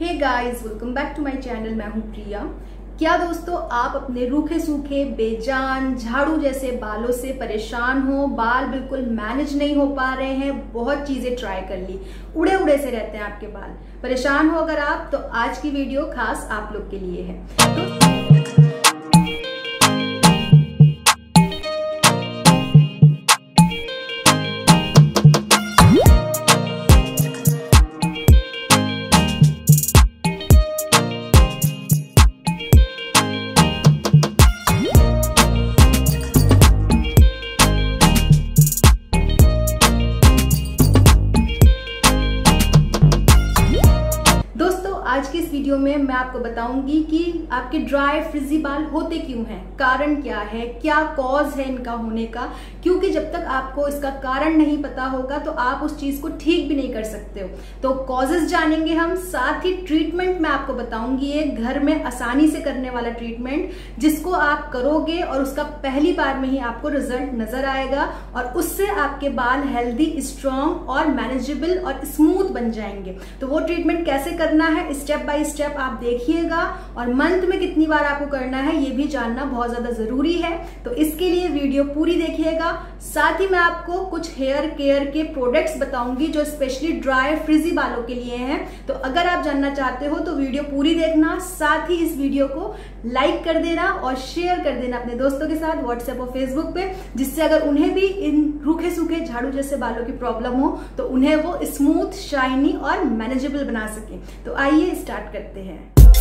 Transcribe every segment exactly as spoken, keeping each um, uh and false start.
Hey guys, welcome back to my channel. मैं हूं प्रिया। क्या दोस्तों, आप अपने रूखे सूखे बेजान झाड़ू जैसे बालों से परेशान हो? बाल बिल्कुल मैनेज नहीं हो पा रहे हैं, बहुत चीजें ट्राई कर ली, उड़े उड़े से रहते हैं आपके बाल। परेशान हो अगर आप, तो आज की वीडियो खास आप लोग के लिए है। तो आज की इस वीडियो में मैं आपको बताऊंगी कि आपके ड्राई फ्रिजी बाल होते क्यों हैं, कारण क्या है, क्या कॉज है इनका होने का। क्योंकि जब तक आपको इसका कारण नहीं पता होगा तो आप उस चीज को ठीक भी नहीं कर सकते हो। तो कॉजेस जानेंगे हम, साथ ही ट्रीटमेंट मैं आपको बताऊंगी एक घर में आसानी से करने वाला ट्रीटमेंट, जिसको आप करोगे और उसका पहली बार में ही आपको रिजल्ट नजर आएगा और उससे आपके बाल हेल्दी, स्ट्रॉन्ग और मैनेजेबल और स्मूथ बन जाएंगे। तो वो ट्रीटमेंट कैसे करना है स्टेप बाय स्टेप आप देखिएगा, और मंथ में कितनी बार आपको करना है ये भी जानना बहुत ज्यादा जरूरी है। तो इसके लिए वीडियो पूरी देखिएगा। साथ ही मैं आपको कुछ हेयर केयर के प्रोडक्ट्स बताऊंगी जो स्पेशली ड्राई फ्रिजी बालों के लिए हैं। तो अगर आप जानना चाहते हो तो वीडियो पूरी देखना, साथ ही इस वीडियो को लाइक कर देना और शेयर कर देना अपने दोस्तों के साथ व्हाट्सएप और फेसबुक पे, जिससे अगर उन्हें भी इन रूखे सूखे झाड़ू जैसे बालों की प्रॉब्लम हो तो उन्हें वो स्मूथ, शाइनी और मैनेजेबल बना सके। तो आइए स्टार्ट करते हैं।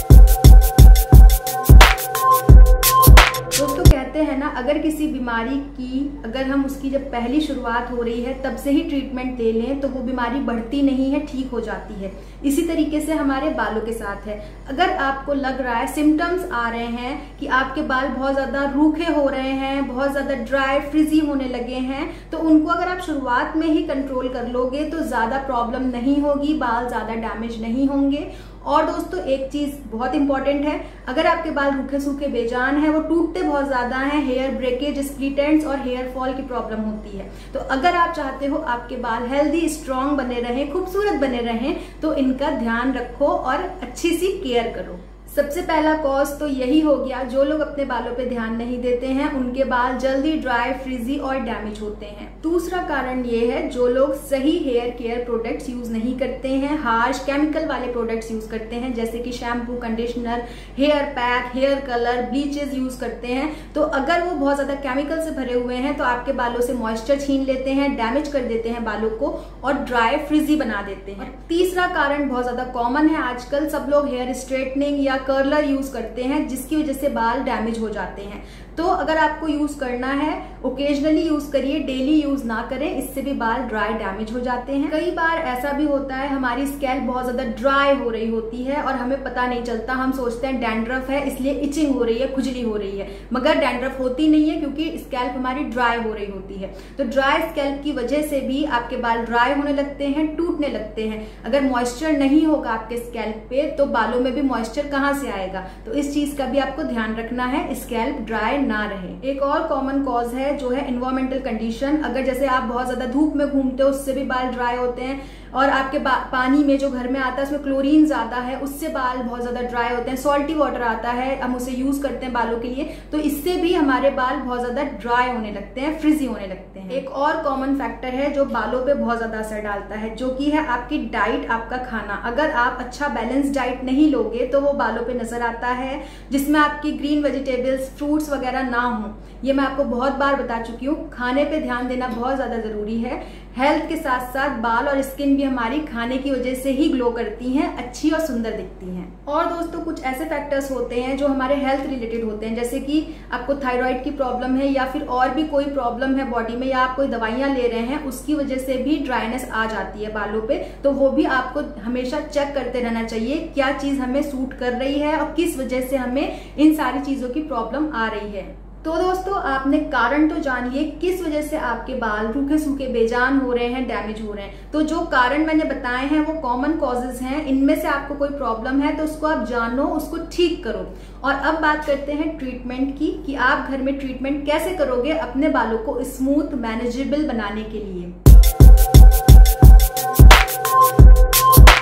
दोस्तों, कहते हैं ना, अगर किसी बीमारी की अगर हम उसकी जब पहली शुरुआत हो रही है तब से ही ट्रीटमेंट ले लें तो वो बीमारी बढ़ती नहीं है, ठीक हो जाती है। इसी तरीके से हमारे बालों के साथ है। अगर आपको लग रहा है, सिम्टम्स आ रहे हैं कि आपके बाल बहुत ज्यादा रूखे हो रहे हैं, बहुत ज्यादा ड्राई फ्रिजी होने लगे हैं, तो उनको अगर आप शुरुआत में ही कंट्रोल कर लोगे तो ज्यादा प्रॉब्लम नहीं होगी, बाल ज्यादा डैमेज नहीं होंगे। और दोस्तों, एक चीज बहुत इंपॉर्टेंट है, अगर आपके बाल रूखे सूखे बेजान है, वो टूटते बहुत ज्यादा हैं, हेयर ब्रेकेज, स्प्लिट एंड्स और हेयर फॉल की प्रॉब्लम होती है, तो अगर आप चाहते हो आपके बाल हेल्दी, स्ट्रॉन्ग बने रहें, खूबसूरत बने रहें, तो इनका ध्यान रखो और अच्छी सी केयर करो। सबसे पहला कॉज तो यही हो गया, जो लोग अपने बालों पे ध्यान नहीं देते हैं उनके बाल जल्दी ड्राई, फ्रिजी और डैमेज होते हैं। दूसरा कारण ये है, जो लोग सही हेयर केयर प्रोडक्ट्स यूज नहीं करते हैं, हार्श केमिकल वाले प्रोडक्ट्स यूज करते हैं, जैसे कि shampoo, conditioner, hair pack, hair colour, bleaches use करते हैं। तो अगर वो बहुत ज्यादा केमिकल से भरे हुए हैं तो आपके बालों से मॉइस्चर छीन लेते हैं, डैमेज कर देते हैं बालों को और ड्राई फ्रिजी बना देते हैं। तीसरा कारण बहुत ज्यादा कॉमन है, आजकल सब लोग हेयर स्ट्रेटनिंग या कर्लर यूज करते हैं, जिसकी वजह से बाल डैमेज हो जाते हैं। तो अगर आपको यूज करना है, ओकेजनली यूज करिए, डेली यूज ना करें, इससे भी बाल ड्राई, डैमेज हो जाते हैं। कई बार ऐसा भी होता है, हमारी स्कैल्प बहुत ज्यादा ड्राई हो रही होती है और हमें पता नहीं चलता, हम सोचते हैं डैंड्रफ है इसलिए इचिंग हो रही है, खुजली हो रही है, मगर डैंड्रफ होती नहीं है क्योंकि स्कैल्प हमारी ड्राई हो रही होती है। तो ड्राई स्कैल्प की वजह से भी आपके बाल ड्राई होने लगते हैं, टूटने लगते हैं। अगर मॉइस्चर नहीं होगा आपके स्कैल्प पे तो बालों में भी मॉइस्चर कहां से आएगा, तो इस चीज का भी आपको ध्यान रखना है, स्कैल्प ड्राई ना रहे। एक और कॉमन कॉज है जो है एनवायरमेंटल कंडीशन। अगर जैसे आप बहुत ज्यादा धूप में घूमते हो, उससे भी बाल ड्राई होते हैं, और आपके पानी में जो घर में आता है उसमें क्लोरीन ज्यादा है, उससे बाल बहुत ज्यादा ड्राई होते हैं। सॉल्टी वाटर आता है, हम उसे यूज करते हैं बालों के लिए, तो इससे भी हमारे बाल बहुत ज्यादा ड्राई होने लगते हैं, फ्रिजी होने लगते हैं। एक और कॉमन फैक्टर है जो बालों पे बहुत ज्यादा असर डालता है, जो कि है आपकी डाइट, आपका खाना। अगर आप अच्छा बैलेंस डाइट नहीं लोगे तो वो बालों पे नजर आता है, जिसमें आपकी ग्रीन वेजिटेबल्स, फ्रूट्स वगैरह ना हो। ये मैं आपको बहुत बार बता चुकी हूँ, खाने पे ध्यान देना बहुत ज्यादा जरूरी है। हेल्थ के साथ साथ बाल और स्किन भी हमारी खाने की वजह से ही ग्लो करती हैं, अच्छी और सुंदर दिखती हैं। और दोस्तों, कुछ ऐसे फैक्टर्स होते हैं जो हमारे हेल्थ रिलेटेड होते हैं, जैसे कि आपको थायराइड की प्रॉब्लम है या फिर और भी कोई प्रॉब्लम है बॉडी में, या आप कोई दवाइयां ले रहे हैं, उसकी वजह से भी ड्राइनेस आ जाती है बालों पे। तो वो भी आपको हमेशा चेक करते रहना चाहिए, क्या चीज हमें सूट कर रही है और किस वजह से हमें इन सारी चीजों की प्रॉब्लम आ रही है। तो दोस्तों, आपने कारण तो जान लिए किस वजह से आपके बाल रूखे सूखे बेजान हो रहे हैं, डैमेज हो रहे हैं। तो जो कारण मैंने बताए हैं वो कॉमन कॉजेज हैं, इनमें से आपको कोई प्रॉब्लम है तो उसको आप जानो, उसको ठीक करो। और अब बात करते हैं ट्रीटमेंट की, कि आप घर में ट्रीटमेंट कैसे करोगे अपने बालों को स्मूथ, मैनेजेबल बनाने के लिए।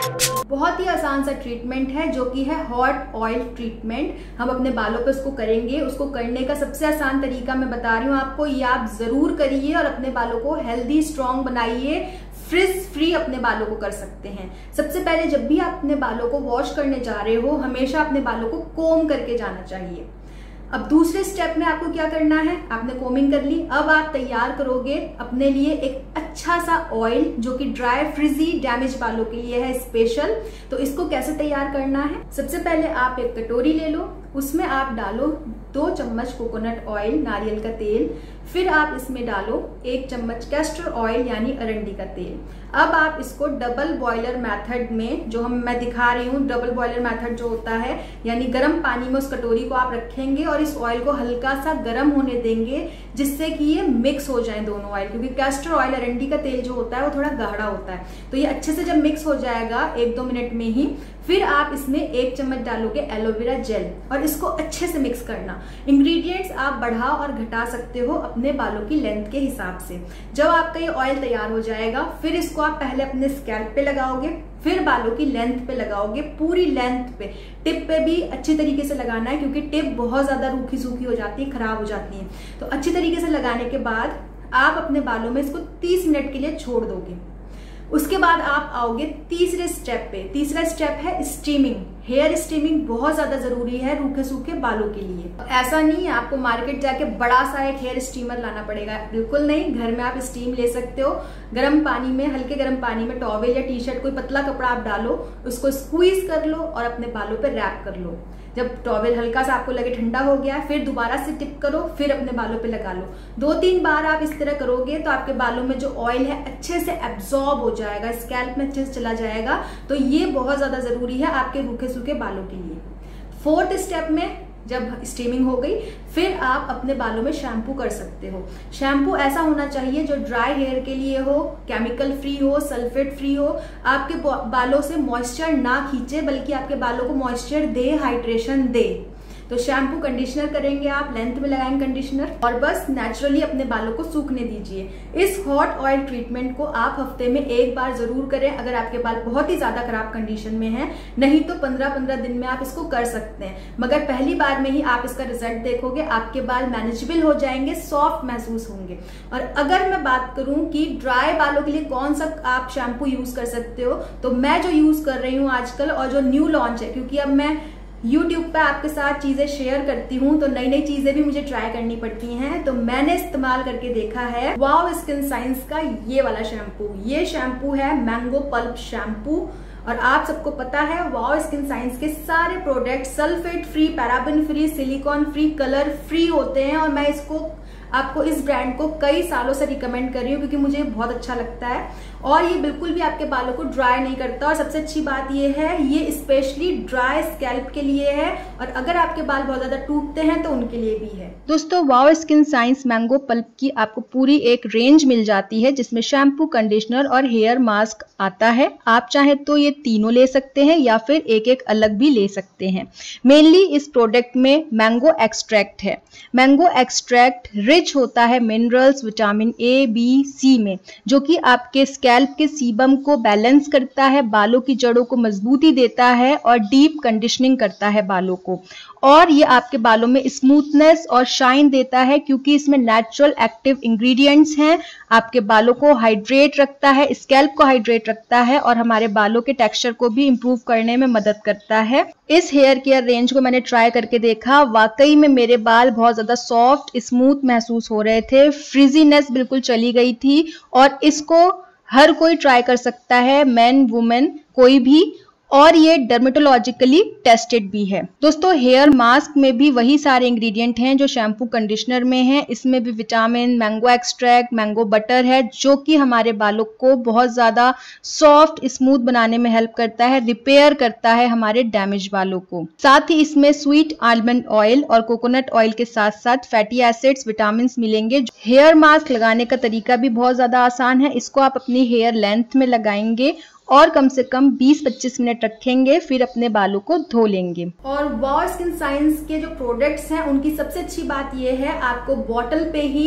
बहुत ही आसान सा ट्रीटमेंट है जो कि है हॉट ऑयल ट्रीटमेंट। हम अपने बालों पे उसको करेंगे। उसको करने का सबसे आसान तरीका मैं बता रही हूँ आपको, ये आप जरूर करिए और अपने बालों को हेल्दी स्ट्रॉन्ग बनाइए, फ्रिज फ्री अपने बालों को कर सकते हैं। सबसे पहले जब भी आप अपने बालों को वॉश करने जा रहे हो, हमेशा अपने बालों को कोम करके जाना चाहिए। अब दूसरे स्टेप में आपको क्या करना है, आपने कोमिंग कर ली, अब आप तैयार करोगे अपने लिए एक अच्छा सा ऑयल जो कि ड्राई फ्रिजी डैमेज बालों के लिए है स्पेशल। तो इसको कैसे तैयार करना है, सबसे पहले आप एक कटोरी ले लो, उसमें आप डालो दो चम्मच कोकोनट ऑयल नारियल का तेल, फिर आप इसमें डालो एक चम्मच कैस्टर ऑयल यानी अरंडी का तेल। अब आप इसको डबल बॉयलर मेथड में, जो हम मैं दिखा रही हूँ डबल बॉयलर मेथड जो होता है, यानी गर्म पानी में उस कटोरी को आप रखेंगे और इस ऑयल को हल्का सा गर्म होने देंगे जिससे कि ये मिक्स हो जाए दोनों ऑयल, क्योंकि कैस्टर ऑयल अरंडी का तेल जो होता है वो थोड़ा गाढ़ा होता है। तो ये अच्छे से जब मिक्स हो जाएगा एक दो मिनट में ही, फिर आप इसमें एक चम्मच डालोगे एलोवेरा जेल और इसको अच्छे से मिक्स करना। इंग्रेडिएंट्स आप बढ़ा और घटा सकते हो अपने बालों की लेंथ के हिसाब से। जब आपका ये ऑयल तैयार हो जाएगा, फिर इसको आप पहले अपने स्कैल्प पे लगाओगे, फिर बालों की लेंथ पे लगाओगे, पूरी लेंथ पे। टिप पे भी अच्छी तरीके से लगाना है क्योंकि टिप बहुत ज्यादा रूखी सूखी हो जाती है, खराब हो जाती है। तो अच्छी तरीके से लगाने के बाद आप अपने बालों में इसको तीस मिनट के लिए छोड़ दोगे। उसके बाद आप आओगे तीसरे स्टेप पे। तीसरा स्टेप है स्टीमिंग। हेयर स्टीमिंग बहुत ज्यादा जरूरी है रूखे सूखे बालों के लिए। ऐसा नहीं है आपको मार्केट जाके बड़ा सा एक हेयर स्टीमर लाना पड़ेगा, बिल्कुल नहीं। घर में आप स्टीम ले सकते हो। गर्म पानी में, हल्के गर्म पानी में टॉवेल या टी शर्ट कोई पतला कपड़ा आप डालो, उसको स्क्वीज कर लो और अपने बालों पे रैप कर लो। जब टॉवेल हल्का सा आपको लगे ठंडा हो गया, फिर दोबारा से टिप करो, फिर अपने बालों पे लगा लो। दो तीन बार आप इस तरह करोगे तो आपके बालों में जो ऑयल है अच्छे से एब्जॉर्ब हो जाएगा, स्कैल्प में अच्छे से चला जाएगा। तो ये बहुत ज्यादा जरूरी है आपके रूखे सूखे बालों के लिए। फोर्थ स्टेप में जब स्टीमिंग हो गई, फिर आप अपने बालों में शैम्पू कर सकते हो। शैम्पू ऐसा होना चाहिए जो ड्राई हेयर के लिए हो, केमिकल फ्री हो, सल्फेट फ्री हो, आपके बालों से मॉइस्चर ना खींचे बल्कि आपके बालों को मॉइस्चर दे, हाइड्रेशन दे। तो शैम्पू कंडीशनर करेंगे आप, लेंथ में लगाएंगे कंडीशनर और बस नेचुरली अपने बालों को सूखने दीजिए। इस हॉट ऑयल ट्रीटमेंट को आप हफ्ते में एक बार जरूर करें अगर आपके बाल बहुत ही ज्यादा खराब कंडीशन में हैं, नहीं तो पंद्रह पंद्रह दिन में आप इसको कर सकते हैं। मगर पहली बार में ही आप इसका रिजल्ट देखोगे, आपके बाल मैनेजेबल हो जाएंगे, सॉफ्ट महसूस होंगे। और अगर मैं बात करूं कि ड्राई बालों के लिए कौन सा आप शैम्पू यूज कर सकते हो, तो मैं जो यूज कर रही हूँ आजकल और जो न्यू लॉन्च है, क्योंकि अब मैं यूट्यूब पे आपके साथ चीजें शेयर करती हूँ तो नई नई चीजें भी मुझे ट्राई करनी पड़ती हैं, तो मैंने इस्तेमाल करके देखा है वाव स्किन साइंस का ये वाला शैम्पू। ये शैम्पू है मैंगो पल्प शैम्पू और आप सबको पता है वाव स्किन साइंस के सारे product sulphate free, paraben free, silicone free, colour free होते हैं। और मैं इसको आपको इस ब्रांड को कई सालों से रिकमेंड कर रही हूँ क्योंकि मुझे बहुत अच्छा लगता है और ये बिल्कुल भी आपके बालों को ड्राई नहीं करता। और सबसे अच्छी बात ये है, ये स्पेशली ड्राई स्कैल्प के लिए है और अगर आपके बाल बहुत ज्यादा टूटते हैं तो उनके लिए भी है। दोस्तों, wow skin science mango pulp की आपको पूरी एक रेंज मिल जाती है जिसमें शैम्पू, कंडीशनर और हेयर मास्क आता है। आप चाहे तो ये तीनों ले सकते हैं या फिर एक एक अलग भी ले सकते हैं। मेनली इस प्रोडक्ट में मैंगो एक्सट्रैक्ट है। मैंगो एक्सट्रैक्ट रिच होता है minerals, vitamin A, B, C में, जो कि आपके स्कैल्प के सीबम को बैलेंस करता है, बालों की जड़ों को मजबूती देता है और डीप कंडीशनिंग करता है बालों को। और ये आपके बालों में स्मूथनेस और शाइन देता है क्योंकि इसमें नेचुरल एक्टिव इंग्रेडिएंट्स हैं। आपके बालों को हाइड्रेट रखता है, स्कैल्प को हाइड्रेट रखता है और हमारे बालों के टेक्सचर को भी इंप्रूव करने में मदद करता है। इस हेयर केयर रेंज को मैंने ट्राई करके देखा, वाकई में मेरे बाल बहुत ज्यादा सॉफ्ट, स्मूथ महसूस हो रहे थे, फ्रिजीनेस बिल्कुल चली गई थी और इसको हर कोई ट्राई कर सकता है, मैन वुमेन कोई भी, और ये डर्मेटोलॉजिकली टेस्टेड भी है। दोस्तों, हेयर मास्क में भी वही सारे इंग्रेडिएंट हैं जो शैम्पू कंडीशनर में हैं। इसमें भी vitamin, mango extract, mango butter है जो कि हमारे बालों को बहुत ज़्यादा सॉफ्ट, स्मूथ बनाने में हेल्प करता है, रिपेयर करता है हमारे डैमेज बालों को। साथ ही इसमें स्वीट आलमंड ऑयल और कोकोनट ऑयल के साथ साथ फैटी एसिड्स, विटामिन मिलेंगे। हेयर मास्क लगाने का तरीका भी बहुत ज़्यादा आसान है। इसको आप अपनी हेयर लेंथ में लगाएंगे और कम से कम बीस पच्चीस मिनट रखेंगे, फिर अपने बालों को धो लेंगे। और वाव स्किन साइंस के जो प्रोडक्ट्स हैं उनकी सबसे अच्छी बात यह है, आपको बॉटल पे ही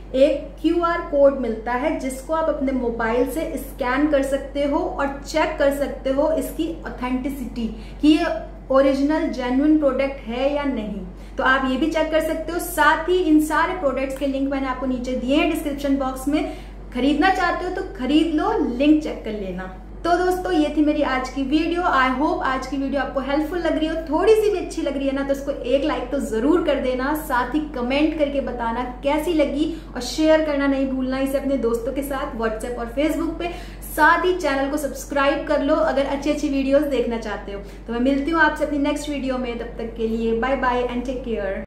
एक क्यू आर कोड मिलता है जिसको आप अपने मोबाइल से स्कैन कर सकते हो और चेक कर सकते हो इसकी ऑथेंटिसिटी कि ये ओरिजिनल जेन्युइन प्रोडक्ट है या नहीं। तो आप ये भी चेक कर सकते हो। साथ ही इन सारे प्रोडक्ट्स के लिंक मैंने आपको नीचे दिए हैं डिस्क्रिप्शन बॉक्स में। खरीदना चाहते हो तो खरीद लो, लिंक चेक कर लेना। तो दोस्तों ये थी मेरी आज की वीडियो। आई होप आज की वीडियो आपको हेल्पफुल लग रही हो, थोड़ी सी भी अच्छी लग रही है ना तो इसको एक लाइक तो जरूर कर देना। साथ ही कमेंट करके बताना कैसी लगी और शेयर करना नहीं भूलना इसे अपने दोस्तों के साथ व्हाट्सएप और फेसबुक पे। साथ ही चैनल को सब्सक्राइब कर लो अगर अच्छी अच्छी वीडियोस देखना चाहते हो। तो मैं मिलती हूँ आपसे अपनी नेक्स्ट वीडियो में, तब तक के लिए bye bye and take care.